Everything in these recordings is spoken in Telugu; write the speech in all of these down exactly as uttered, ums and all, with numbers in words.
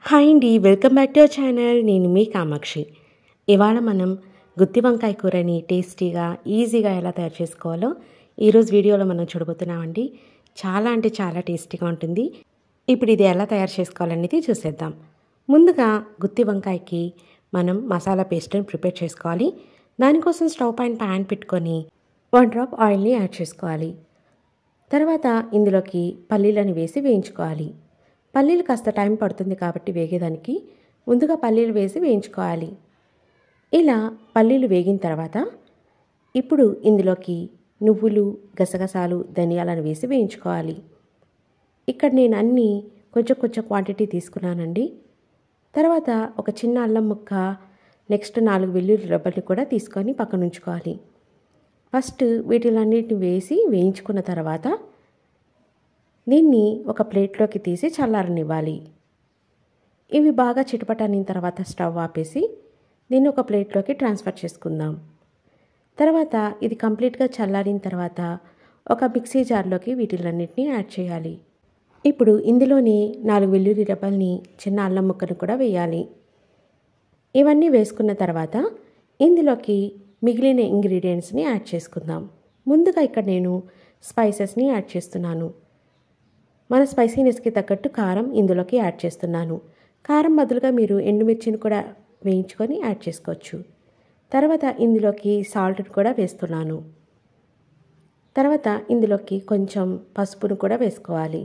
హాయ్ అండి, welcome back to our channel. నేను మీ కామాక్షి. ఇవాళ మనం గుత్తి వంకాయ కూరని టేస్టీగా ఈజీగా ఎలా తయారు చేసుకోవాలో ఈరోజు వీడియోలో మనం చూడబోతున్నామండి. చాలా అంటే చాలా టేస్టీగా ఉంటుంది. ఇప్పుడు ఇది ఎలా తయారు చేసుకోవాలనేది చూసేద్దాం. ముందుగా గుత్తి వంకాయకి మనం మసాలా పేస్ట్ని ప్రిపేర్ చేసుకోవాలి. దానికోసం స్టవ్ పైన ప్యాన్ పెట్టుకొని వన్ డ్రాప్ ఆయిల్ని యాడ్ చేసుకోవాలి. తర్వాత ఇందులోకి పల్లీలను వేసి వేయించుకోవాలి. పల్లీలు కాస్త టైం పడుతుంది కాబట్టి వేగేదానికి ముందుగా పల్లీలు వేసి వేయించుకోవాలి. ఇలా పల్లీలు వేగిన తర్వాత ఇప్పుడు ఇందులోకి నువ్వులు, గసగసాలు, ధనియాలను వేసి వేయించుకోవాలి. ఇక్కడ నేను అన్నీ కొంచెం కొంచెం క్వాంటిటీ తీసుకున్నానండి. తర్వాత ఒక చిన్న అల్లం ముక్క, నెక్స్ట్ నాలుగు వెల్లుల్లి రెబ్బల్ని కూడా తీసుకొని పక్కన ఉంచుకోవాలి. ఫస్ట్ వీటిలన్నిటిని వేసి వేయించుకున్న తర్వాత దీన్ని ఒక ప్లేట్లోకి తీసి చల్లారనివ్వాలి. ఇవి బాగా చిటపటనిన తర్వాత స్టవ్ ఆపేసి దీన్ని ఒక ప్లేట్లోకి ట్రాన్స్ఫర్ చేసుకుందాం. తర్వాత ఇది కంప్లీట్గా చల్లారిన తర్వాత ఒక మిక్సీ జార్లోకి వీటిలన్నిటిని యాడ్ చేయాలి. ఇప్పుడు ఇందులోని నాలుగు వెల్లుల్లి రెబ్బల్ని, చిన్న అల్లం ముక్కను కూడా వేయాలి. ఇవన్నీ వేసుకున్న తర్వాత ఇందులోకి మిగిలిన ఇంగ్రీడియంట్స్ని యాడ్ చేసుకుందాం. ముందుగా ఇక్కడ నేను స్పైసెస్ని యాడ్ చేస్తున్నాను. మన స్పైసీనెస్కి తగ్గట్టు కారం ఇందులోకి యాడ్ చేస్తున్నాను. కారం బదులుగా మీరు ఎండుమిర్చిని కూడా వేయించుకొని యాడ్ చేసుకోవచ్చు. తర్వాత ఇందులోకి సాల్ట్ని కూడా వేస్తున్నాను. తర్వాత ఇందులోకి కొంచెం పసుపును కూడా వేసుకోవాలి.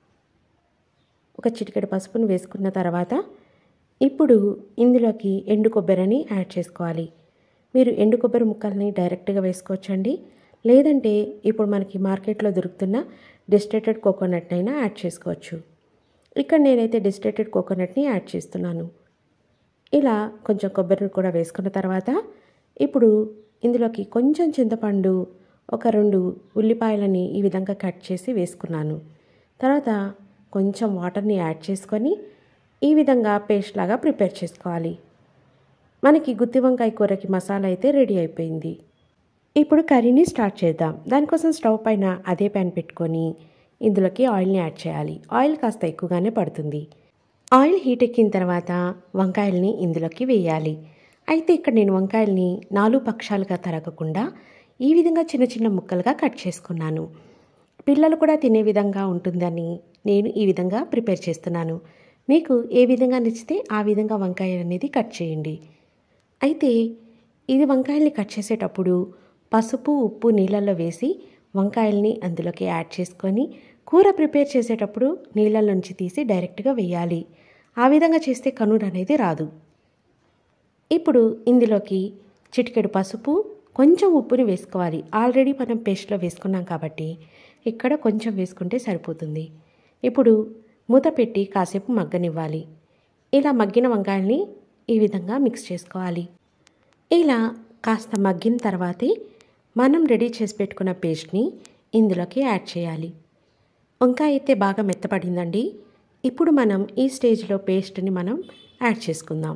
ఒక చిటికెడు పసుపును వేసుకున్న తర్వాత ఇప్పుడు ఇందులోకి ఎండు కొబ్బరిని యాడ్ చేసుకోవాలి. మీరు ఎండు కొబ్బరి ముక్కల్ని డైరెక్ట్గా వేసుకోవచ్చండి. లేదంటే ఇప్పుడు మనకి మార్కెట్లో దొరుకుతున్న డిస్టిలేటెడ్ కోకోనట్ అయినా యాడ్ చేసుకోవచ్చు. ఇక్కడ నేనైతే డిస్టిలేటెడ్ కోకోనట్ని యాడ్ చేస్తున్నాను. ఇలా కొంచెం కొబ్బరిని కూడా వేసుకున్న తర్వాత ఇప్పుడు ఇందులోకి కొంచెం చింతపండు, ఒక రెండు ఉల్లిపాయలని ఈ విధంగా కట్ చేసి వేసుకున్నాను. తర్వాత కొంచెం వాటర్ని యాడ్ చేసుకొని ఈ విధంగా పేస్ట్ లాగా ప్రిపేర్ చేసుకోవాలి. మనకి గుత్తి వంకాయ కూరకి మసాలా అయితే రెడీ అయిపోయింది. ఇప్పుడు కర్రీని స్టార్ట్ చేద్దాం. దానికోసం స్టవ్ పైన అదే ప్యాన్ పెట్టుకొని ఇందులోకి ఆయిల్ని యాడ్ చేయాలి. ఆయిల్ కాస్త ఎక్కువగానే పడుతుంది. ఆయిల్ హీట్ ఎక్కిన తర్వాత వంకాయల్ని ఇందులోకి వేయాలి. అయితే ఇక్కడ నేను వంకాయల్ని నాలుగు పక్షాలుగా తరగకుండా ఈ విధంగా చిన్న చిన్న ముక్కలుగా కట్ చేసుకున్నాను. పిల్లలు కూడా తినే విధంగా ఉంటుందని నేను ఈ విధంగా ప్రిపేర్ చేస్తున్నాను. మీకు ఏ విధంగా నచ్చితే ఆ విధంగా వంకాయ అనేది కట్ చేయండి. అయితే ఇది వంకాయల్ని కట్ చేసేటప్పుడు పసుపు, ఉప్పు నీళ్ళల్లో వేసి వంకాయల్ని అందులోకి యాడ్ చేసుకొని కూర ప్రిపేర్ చేసేటప్పుడు నీళ్ళల్లోంచి తీసి డైరెక్ట్గా వేయాలి. ఆ విధంగా చేస్తే కనుడు అనేది రాదు. ఇప్పుడు ఇందులోకి చిటికెడు పసుపు, కొంచెం ఉప్పుని వేసుకోవాలి. ఆల్రెడీ మనం పేస్ట్లో వేసుకున్నాం కాబట్టి ఇక్కడ కొంచెం వేసుకుంటే సరిపోతుంది. ఇప్పుడు మూత పెట్టి కాసేపు మగ్గనివ్వాలి. ఇలా మగ్గిన వంకాయల్ని ఈ విధంగా మిక్స్ చేసుకోవాలి. ఇలా కాస్త మగ్గిన తర్వాతే మనం రెడీ చేసి పెట్టుకున్న పేస్ట్ని ఇందులోకి యాడ్ చేయాలి. వంకాయ అయితే బాగా మెత్తపడిందండి. ఇప్పుడు మనం ఈ స్టేజ్లో పేస్ట్ని మనం యాడ్ చేసుకుందాం.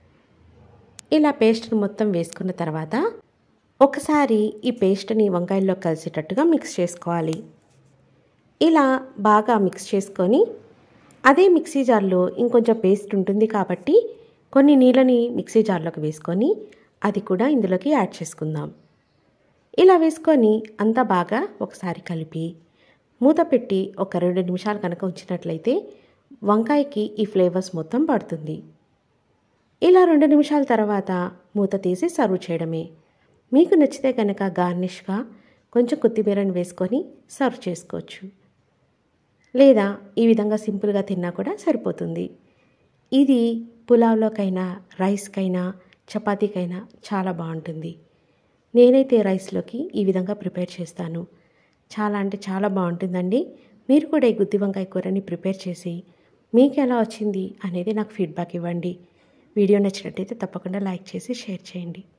ఇలా పేస్ట్ని మొత్తం వేసుకున్న తర్వాత ఒకసారి ఈ పేస్ట్ని వంకాయల్లో కలిసేటట్టుగా మిక్స్ చేసుకోవాలి. ఇలా బాగా మిక్స్ చేసుకొని అదే మిక్సీ జార్లో ఇంకొంచెం పేస్ట్ ఉంటుంది కాబట్టి కొన్ని నీళ్ళని మిక్సీ జార్లోకి వేసుకొని అది కూడా ఇందులోకి యాడ్ చేసుకుందాం. ఇలా వేసుకొని అంతా బాగా ఒకసారి కలిపి మూత పెట్టి ఒక రెండు నిమిషాలు కనుక ఉంచినట్లయితే వంకాయకి ఈ ఫ్లేవర్స్ మొత్తం పడుతుంది. ఇలా రెండు నిమిషాల తర్వాత మూత తీసి సర్వ్ చేయడమే. మీకు నచ్చితే కనుక గార్నిష్గా కొంచెం కొత్తిమీరని వేసుకొని సర్వ్ చేసుకోవచ్చు. లేదా ఈ విధంగా సింపుల్గా తిన్నా కూడా సరిపోతుంది. ఇది పులావ్లోకైనా, రైస్కైనా, చపాతీకైనా చాలా బాగుంటుంది. నేనైతే రైస్లోకి ఈ విధంగా ప్రిపేర్ చేస్తాను. చాలా అంటే చాలా బాగుంటుందండి. మీరు కూడా ఈ గుత్తి వంకాయ కూరని ప్రిపేర్ చేసి మీకు ఎలా వచ్చింది అనేది నాకు ఫీడ్బ్యాక్ ఇవ్వండి. వీడియో నచ్చినట్టయితే తప్పకుండా లైక్ చేసి షేర్ చేయండి.